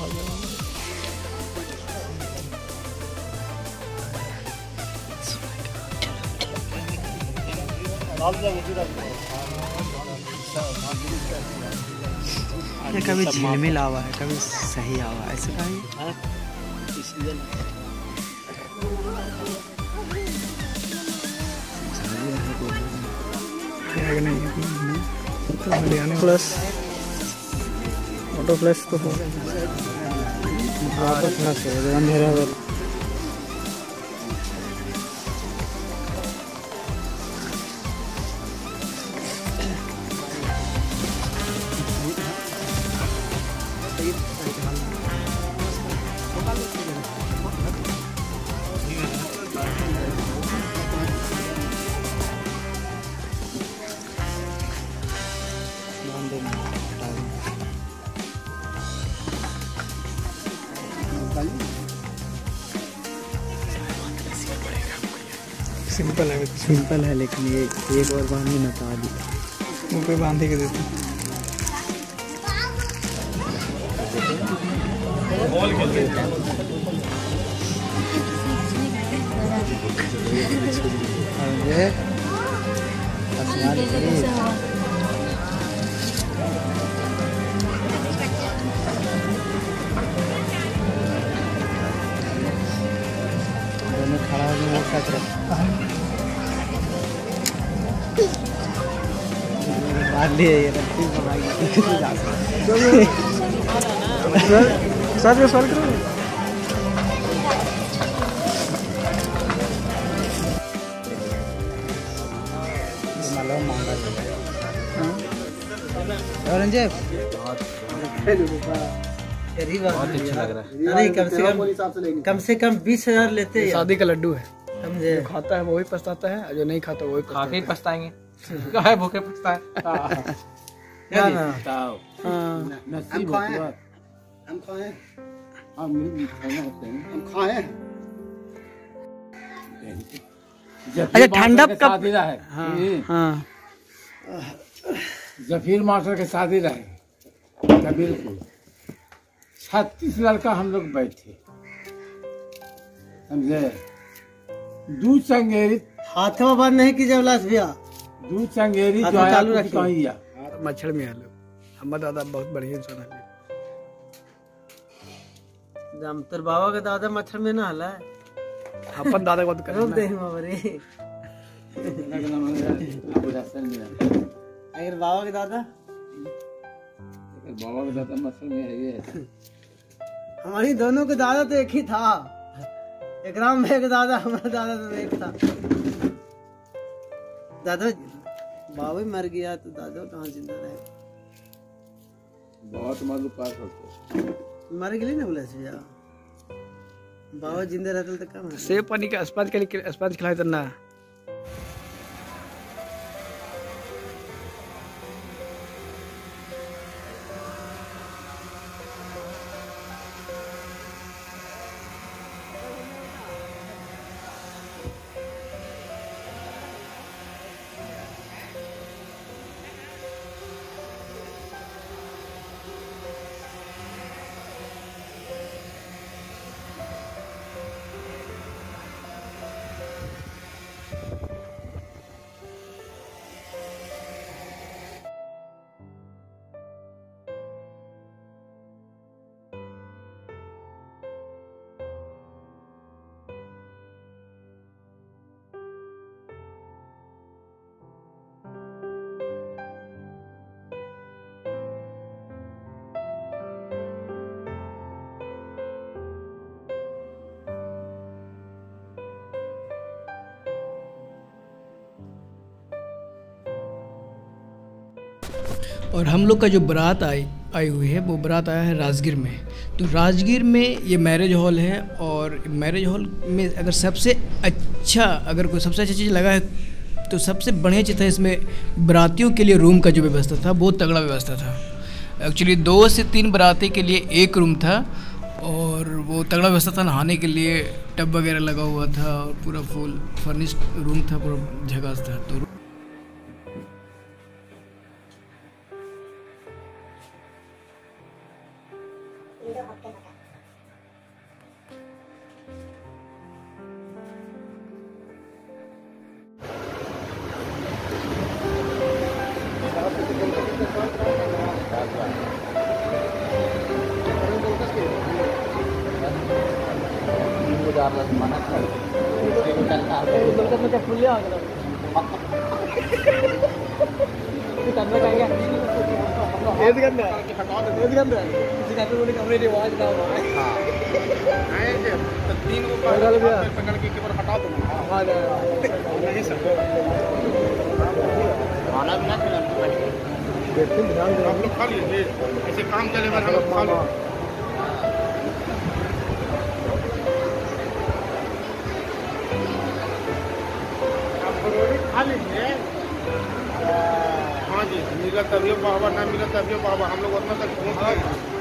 कभी झिलमिल आवा है, कभी सही आवा है, ऐसे का प्लस ऑटो फ्लैश तो अंधेरा सिंपल है लेकिन ये एक और बांधे न तो आदि मुँह पे बांधे के देते खड़ा सर जो सर करो बहुत अच्छा लग रहा है। अरे कम से कम 20,000 लेते हैं। शादी का लड्डू है, समझे? जो खाता है वही पछताता है, जो नहीं खाता वही खा के पछताएंगे। है भूखे पछता है। क्या ना हम खाए। अच्छा ठंडा कब है? हाँ जफीर मास्टर के शादी रहे कबीरपुर, 36 लड़का हम लोग बैठे, समझे? दूध चंगेरी हाथों बंद नहीं की जब लाश भैया, दूध चंगेरी चालू रखी मच्छर में आलू। हमारे दादा बहुत बढ़िया इंसान है। तेरे बाबा के दादा मच्छर में ना हला है। अपन दादा को कर दे मरे। अगर बाबा के दादा मच्छर में है ये। हमारी दोनों के दादा तो एक ही था। एक राम भाई का दादा, हमारा दादा तो एक था। दादा बाबा मर गया तो दादा कहाँ जिंदा रहे? बहुत मालूम पास होते मर गए ना बोले भैया। बाबा जिंदा रहते तो कम सेब पानी का अस्पताल के लिए अस्पताल खिलाए तो ना। और हम लोग का जो बारात आई हुई है वो बारात आया है राजगीर में। तो राजगीर में ये मैरिज हॉल है, और मैरिज हॉल में अगर सबसे अच्छा चीज़ लगा है तो सबसे बढ़िया चीज़ था इसमें बारातियों के लिए रूम का जो व्यवस्था था बहुत तगड़ा व्यवस्था था। एक्चुअली 2 से 3 बाराती के लिए एक रूम था, और वो तगड़ा व्यवस्था था। नहाने के लिए टब वगैरह लगा हुआ था, और पूरा फुल फर्निश्ड रूम था, पूरा झकास था। तो आप लोग खा लीजिए, ऐसे काम चले बार हम लोग खा लीजिए। खा लीजिए। हाँ जी, मिला तभी बाबा, ना मिला तभी बाबा, हम लोग उतना तक पहुँच गए।